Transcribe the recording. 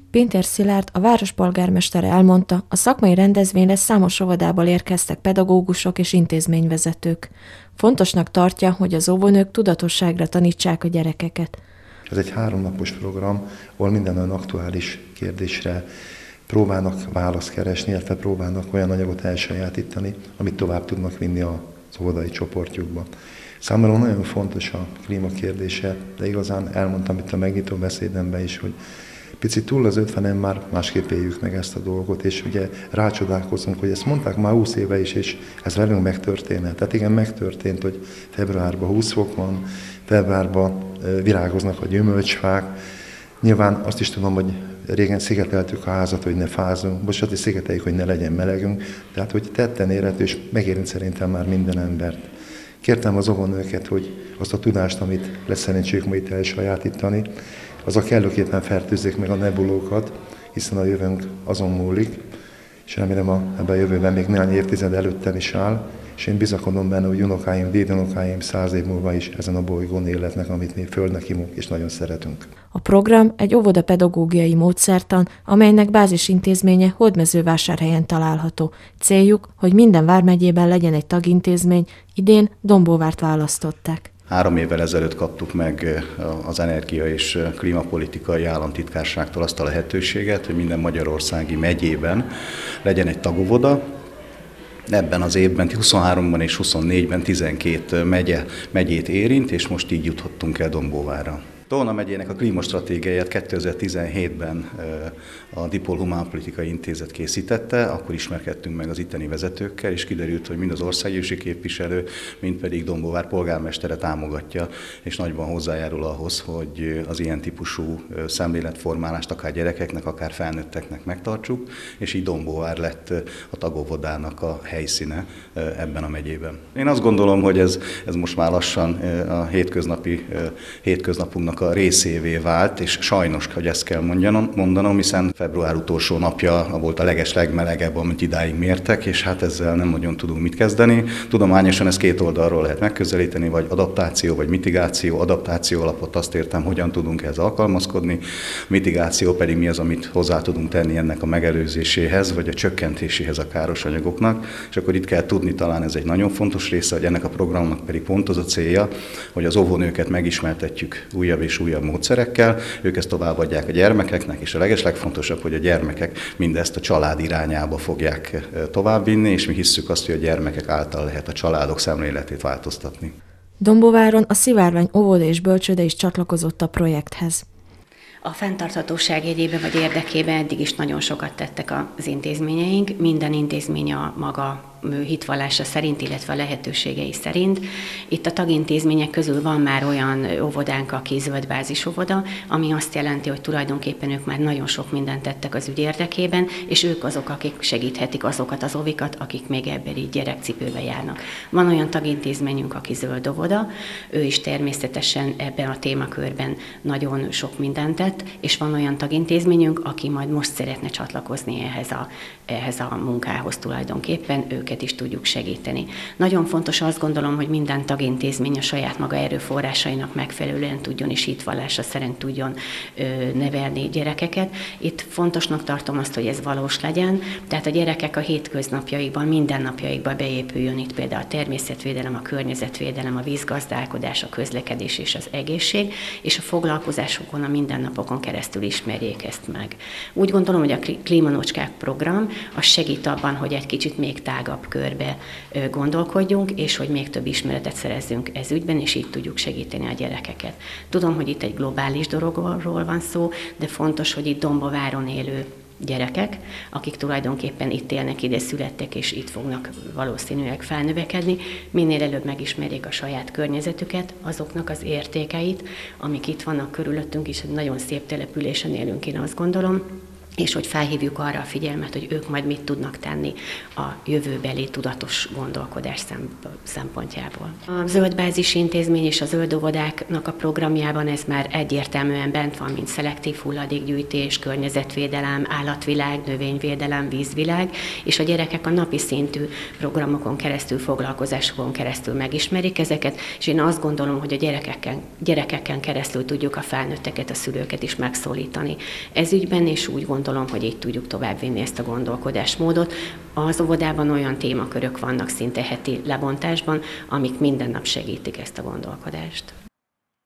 Pintér Szilárd, a város polgármestere elmondta, a szakmai rendezvényre számos óvodából érkeztek pedagógusok és intézményvezetők. Fontosnak tartja, hogy az óvónők tudatosságra tanítsák a gyerekeket. Ez egy 3 napos program, ahol minden olyan aktuális kérdésre próbálnak választ keresni, illetve próbálnak olyan anyagot elsajátítani, amit tovább tudnak vinni az óvodai csoportjukba. Számomra nagyon fontos a klímakérdése, de igazán elmondtam itt a megnyitó beszédemben is, hogy picit túl az 50-en már másképp éljük meg ezt a dolgot, és ugye rácsodálkozunk, hogy ezt mondták már 20 éve is, és ez velünk megtörténhet. Tehát igen, megtörtént, hogy februárban 20 fok van, februárban virágoznak a gyümölcsfák. Nyilván azt is tudom, hogy régen szigeteltük a házat, hogy ne fázzunk, most azt is szigeteljük, hogy ne legyen melegünk, tehát hogy tetten érhető, és megérint szerintem már minden embert. Kértem az óvónőket, hogy azt a tudást, amit lesz szerencséjük ma itt elsajátítani, azok kellőképpen fertőzzék meg a nebulókat, hiszen a jövőnk azon múlik, és remélem ebben a jövőben még néhány évtized előttem is áll, és én bizakodom benne, hogy unokáim, dédunokáim 100 év múlva is ezen a bolygón életnek, amit mi földnek hívunk, és nagyon szeretünk. A program egy óvodapedagógiai módszertan, amelynek bázisintézménye Hódmezővásárhelyen található. Céljuk, hogy minden vármegyében legyen egy tagintézmény, idén Dombóvárt választották. 3 évvel ezelőtt kaptuk meg az Energia és Klímapolitikai Államtitkárságtól azt a lehetőséget, hogy minden magyarországi megyében legyen egy tagóvoda. Ebben az évben, 23-ban és 24-ben 12 megyét érint, és most így juthattunk el Dombóvárra. Tolna megyének a klímastratégiáját 2017-ben a Dipol Humánpolitikai Intézet készítette, akkor ismerkedtünk meg az itteni vezetőkkel, és kiderült, hogy mind az országgyűlési képviselő, mind pedig Dombóvár polgármestere támogatja, és nagyban hozzájárul ahhoz, hogy az ilyen típusú szemléletformálást akár gyerekeknek, akár felnőtteknek megtartsuk, és így Dombóvár lett a tagóvodának a helyszíne ebben a megyében. Én azt gondolom, hogy ez most már lassan a hétköznapunknak a részévé vált, és sajnos, hogy ezt kell mondanom, hiszen február utolsó napja volt a legmelegebb, amit idáig mértek, és hát ezzel nem nagyon tudunk mit kezdeni. Tudományosan ezt 2 oldalról lehet megközelíteni, vagy adaptáció, vagy mitigáció. Adaptáció alapot azt értem, hogyan tudunk ehhez alkalmazkodni, mitigáció pedig mi az, amit hozzá tudunk tenni ennek a megelőzéséhez, vagy a csökkentéséhez a káros anyagoknak. És akkor itt kell tudni, talán ez egy nagyon fontos része, hogy ennek a programnak pedig pont az a célja, hogy az óvónőket megismertetjük újabb és újabb módszerekkel, ők ezt továbbadják a gyermekeknek, és a legeslegfontosabb, hogy a gyermekek mindezt a család irányába fogják továbbvinni, és mi hisszük azt, hogy a gyermekek által lehet a családok szemléletét változtatni. Dombóváron a Szivárvány óvoda és bölcsőde is csatlakozott a projekthez. A fenntarthatóság jegyében vagy érdekében eddig is nagyon sokat tettek az intézményeink. Minden intézmény a maga hitvallása szerint, illetve a lehetőségei szerint. Itt a tagintézmények közül van már olyan óvodánk, aki zöldbázis óvoda, ami azt jelenti, hogy tulajdonképpen ők már nagyon sok mindent tettek az ügy érdekében, és ők azok, akik segíthetik azokat az óvikat, akik még ebben így gyerekcipőbe járnak. Van olyan tagintézményünk, aki zöld óvoda, ő is természetesen ebben a témakörben nagyon sok mindent tett, és van olyan tagintézményünk, aki majd most szeretne csatlakozni ehhez a munkához tulajdonképpen, őket is tudjuk segíteni. Nagyon fontos, azt gondolom, hogy minden tagintézmény a saját maga erőforrásainak megfelelően tudjon és hitvallása szerint tudjon nevelni gyerekeket. Itt fontosnak tartom azt, hogy ez valós legyen, tehát a gyerekek a hétköznapjaikban, mindennapjaikban beépüljön itt például a természetvédelem, a környezetvédelem, a vízgazdálkodás, a közlekedés és az egészség, és a foglalkozásokon, a mindennapokon keresztül ismerjék ezt meg. Úgy gondolom, hogy a Klímanócskák program az segít abban, hogy egy kicsit még tágabb körbe gondolkodjunk, és hogy még több ismeretet szerezzünk ez ügyben, és így tudjuk segíteni a gyerekeket. Tudom, hogy itt egy globális dologról van szó, de fontos, hogy itt Dombováron élő gyerekek, akik tulajdonképpen itt élnek, ide születtek, és itt fognak valószínűleg felnövekedni, minél előbb megismerjék a saját környezetüket, azoknak az értékeit, amik itt vannak körülöttünk is, egy nagyon szép településen élünk, én azt gondolom, és hogy felhívjuk arra a figyelmet, hogy ők majd mit tudnak tenni a jövőbeli tudatos gondolkodás szempontjából. A Zöld Bázis Intézmény és a Zöld Óvodáknak a programjában ez már egyértelműen bent van, mint szelektív hulladékgyűjtés, környezetvédelem, állatvilág, növényvédelem, vízvilág, és a gyerekek a napi szintű programokon keresztül, foglalkozásokon keresztül megismerik ezeket, és én azt gondolom, hogy a gyerekeken keresztül tudjuk a felnőtteket, a szülőket is megszólítani ez ügyben, és úgy gondolom, hogy így tudjuk továbbvinni ezt a gondolkodásmódot. Az óvodában olyan témakörök vannak szinte heti lebontásban, amik minden nap segítik ezt a gondolkodást.